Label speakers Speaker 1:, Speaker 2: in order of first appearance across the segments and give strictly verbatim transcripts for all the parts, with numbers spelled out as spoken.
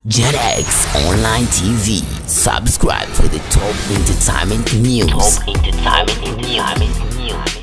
Speaker 1: Gen X Online T V. Subscribe for the top entertainment news. Top entertainment news.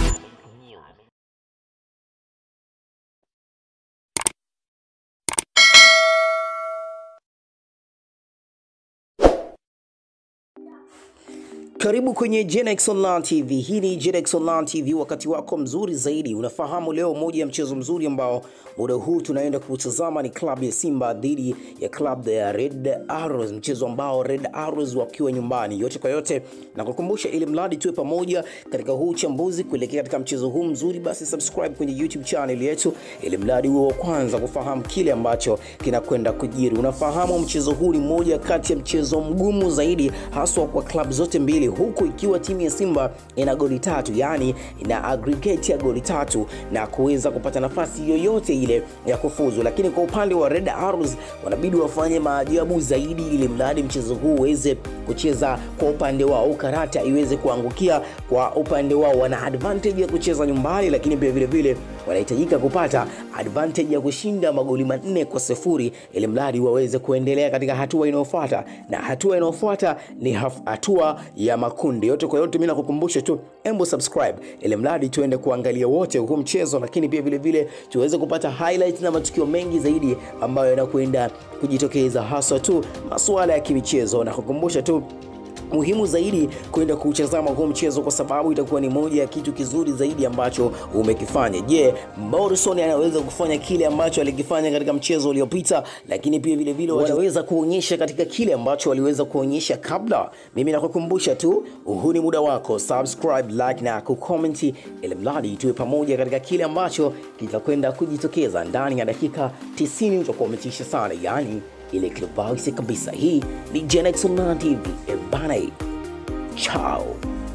Speaker 2: Karibu kwenye Gen X Online T V. Hii ni Gen X Online T V, wakati wako mzuri zaidi. Unafahamu leo moja ya mchezo mzuri ambao muda huu tunaenda kutazama ni klabu ya Simba dhidi ya klabu ya Red Arrows, mchezo ambao Red Arrows wakiwa nyumbani. Yote kwa yote na kukumbusha, ili mradi tuwe pamoja katika huu uchambuzi kuelekea katika mchezo huu mzuri, basi subscribe kwenye YouTube channel yetu ili mradi uwe wa kwanza kufahamu kile ambacho kinakwenda kujiri. Unafahamu mchezo huu ni moja kati ya mchezo mgumu zaidi haswa kwa klabu zote mbili, huku ikiwa timu ya Simba ina goli tatu, yani ina aggregate ya goli tatu na kuweza kupata nafasi yoyote ile ya kufuzu. Lakini kwa upande wa Red Arrows wanabidi wafanye maajabu zaidi ili mradi mchezo huu uweze kucheza kwa upande wao, karata iweze kuangukia kwa upande wao. Wana advantage ya kucheza nyumbani, lakini pia vile vile wanahitajika kupata advantage ya kushinda magoli manne kwa sifuri ili mradi waweze kuendelea katika hatua inayofuata, na hatua inayofuata ni hatua ya makundi. Yote kwa yote, mimi nakukumbusha tu embo subscribe ili mradi tuende kuangalia wote huu mchezo, lakini pia vile vile tuweze kupata highlights na matukio mengi zaidi ambayo yanakwenda kujitokeza, hasa tu masuala ya kimichezo. Na kukumbusha tu muhimu zaidi kwenda kuutazama huu mchezo, kwa sababu itakuwa ni moja ya kitu kizuri zaidi ambacho umekifanya. Je, Morrison anaweza kufanya kile ambacho alikifanya katika mchezo uliopita? Lakini pia vile vile wataweza kuonyesha katika kile ambacho waliweza kuonyesha kabla? Mimi nakukumbusha tu, huu ni muda wako, subscribe, like na kucomment ili mradi tuwe pamoja katika kile ambacho kitakwenda kujitokeza ndani ya dakika tisini. Utakuwa umetisha sana, yani ile klibausi kabisa. Hii ni Gen X Online T V. Ebana, ciao.